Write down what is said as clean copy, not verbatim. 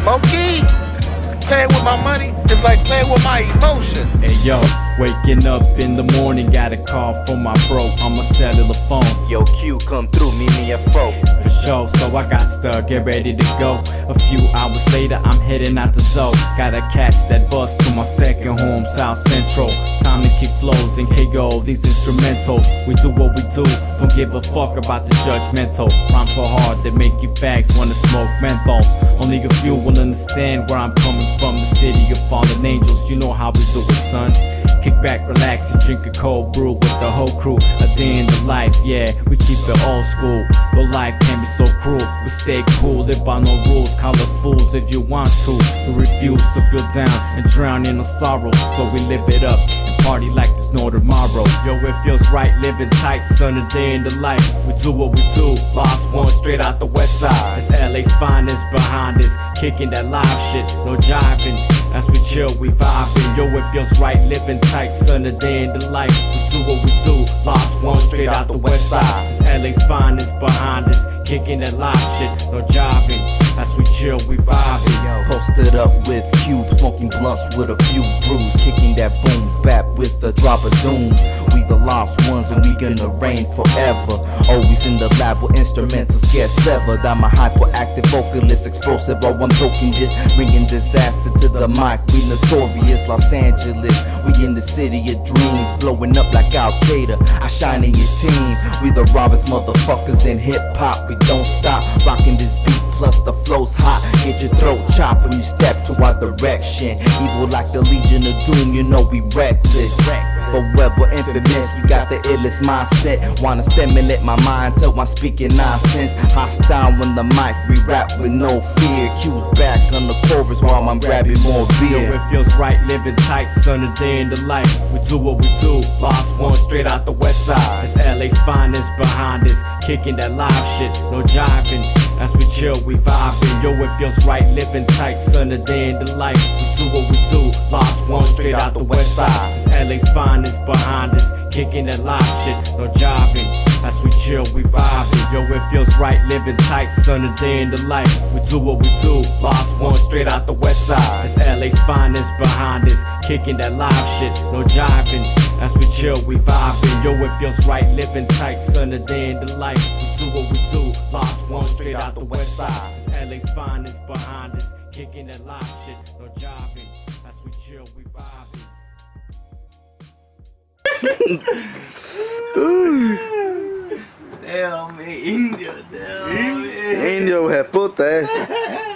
Moki, playing with my money is like playing with my emotions. Hey yo, waking up in the morning, got a call from my bro on my cellular phone. Yo, Q, come through, meet me at 4. For sure, so I got stuck, get ready to go. A few hours later, I'm heading out the zoo. Gotta catch that bus to my second home, South Central. Time to kick flows and KO these instrumentals. We do what we do, don't give a fuck about the judgmental. Rhyme so hard that make you fags wanna smoke menthols. Only a few will understand where I'm coming from, the city of fallen angels. You know how we do it, son. Kick back, relax, and drink a cold brew with the whole crew. A day in the life, yeah, we keep it old school. Though life can be so cruel, we stay cool, live by no rules. Call us fools if you want to. We refuse to feel down and drown in our sorrow, so we live it up and party like there's no tomorrow. Yo, it feels right living tight, son, a day in the life. We do what we do, Lost One straight out the west side. It's LA's finest behind us, kicking that live shit, no jiving. As we chill, we vibing. Yo, it feels right living tight, son, a day in the life. We do what we do, Lost One straight out the west side. It's LA's finest behind us, kicking that live shit, no jiving. As we chill, we vibing. Posted up with Cube, smoking blunts with a few brews, kicking that boom bap with a drop of doom. We the lost ones and we gonna reign forever. Always in the lab with instrumentals get severed. I'm a hyperactive vocalist, explosive. Oh, I'm talking this, bringing disaster to the mic. We notorious, Los Angeles. We in the city of dreams, blowing up like Al Qaeda. I shine in your team. We the robbers, motherfuckers in hip hop. We don't stop rocking this beat. Plus the flow's hot, get your throat chopped when you step to our direction. Evil like the Legion of Doom, you know we reckless. But we're infamous, we got the illest mindset. Wanna stimulate my mind till I'm speaking nonsense. Hostile on the mic, we rap with no fear. Q's back on the chorus while I'm grabbing more beer. Yo, it feels right living tight, son, a day in the life. We do what we do, Lost One straight out the west side. It's LA's finest behind us, kicking that live shit, no jiving. As we chill, we vibing. Yo, it feels right living tight, son, a day in the life. We do what we do, Lost One straight out the west side. It's LA's finest behind us, kicking that live shit, no jiving. As we chill, we vibing. Yo, it feels right living tight, son, a day in the life. We do what we do, Lost One straight out the west side. It's LA's finest behind us, kicking that live shit, no jiving. As we chill, we vibing. Yo, it feels right living tight, son, a day in the life. We do what we do, Lost One straight out the west side. It's LA's finest behind us, kicking that live shit, no jiving. As we chill, we vibing. Damn, indio, damn. Indio é puta essa.